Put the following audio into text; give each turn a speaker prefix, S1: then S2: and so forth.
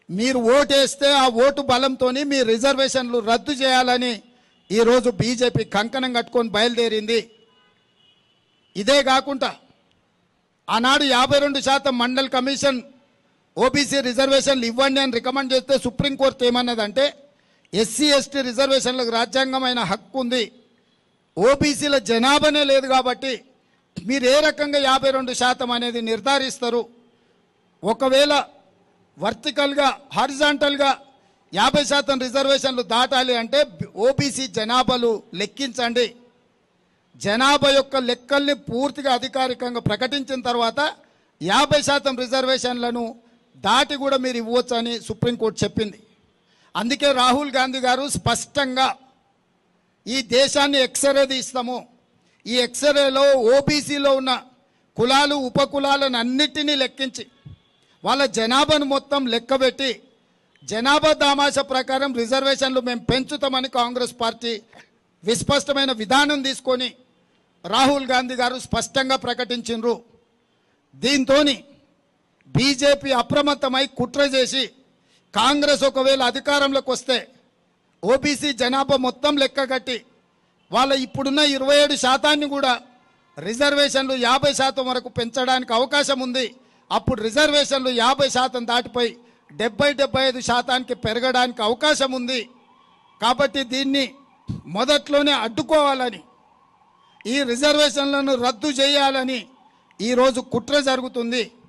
S1: మీరు ఓటేస్తే ఆ ఓటు బలంతో మీ రిజర్వేషన్లు రద్దు చేయాలని ఈరోజు బీజేపీ కంకణం కట్టుకొని బయలుదేరింది. ఇదే కాకుండా ఆనాడు 52% మండల్ కమిషన్ ఓబీసీ రిజర్వేషన్లు ఇవ్వండి అని రికమెండ్ చేస్తే సుప్రీంకోర్టు ఏమన్నదంటే ఎస్సీ ఎస్టీ రిజర్వేషన్లకు రాజ్యాంగమైన హక్కు ఉంది, ఓబీసీల జనాభానే లేదు కాబట్టి మీరు ఏ రకంగా 52% అనేది నిర్ధారిస్తారు? ఒకవేళ వర్టికల్గా హారిజాంటల్గా 50% రిజర్వేషన్లు దాటాలి అంటే ఓబీసీ జనాభాలు లెక్కించండి. జనాభా యొక్క లెక్కల్ని పూర్తిగా అధికారికంగా ప్రకటించిన తర్వాత 50% రిజర్వేషన్లను దాటి కూడా మీరు ఇవ్వచ్చని సుప్రీంకోర్టు చెప్పింది. అందుకే రాహుల్ గాంధీ గారు స్పష్టంగా ఈ దేశాన్ని ఎక్స్రే తీస్తాము, ఈ ఎక్స్రేలో ఓబీసీలో ఉన్న కులాలు ఉపకులాలను అన్నిటినీ లెక్కించి వాళ్ళ జనాభాను మొత్తం లెక్కబెట్టి జనాభా దామాష ప్రకారం రిజర్వేషన్లు మేము పెంచుతామని కాంగ్రెస్ పార్టీ విస్పష్టమైన విధానం తీసుకొని రాహుల్ గాంధీ గారు స్పష్టంగా ప్రకటించారు. దీంతో బీజేపీ అప్రమత్తమై కుట్ర చేసి కాంగ్రెస్ ఒకవేళ అధికారంలోకి వస్తే ఓబీసీ జనాభా మొత్తం లెక్కగట్టి వాళ్ళ ఇప్పుడున్న 27% కూడా రిజర్వేషన్లు 50% వరకు పెంచడానికి అవకాశం ఉంది. అప్పుడు రిజర్వేషన్లు 50% దాటిపోయి 70-75% పెరగడానికి అవకాశం ఉంది. కాబట్టి దీన్ని మొదట్లోనే అడ్డుకోవాలని, ఈ రిజర్వేషన్లను రద్దు చేయాలని ఈరోజు కుట్ర జరుగుతుంది.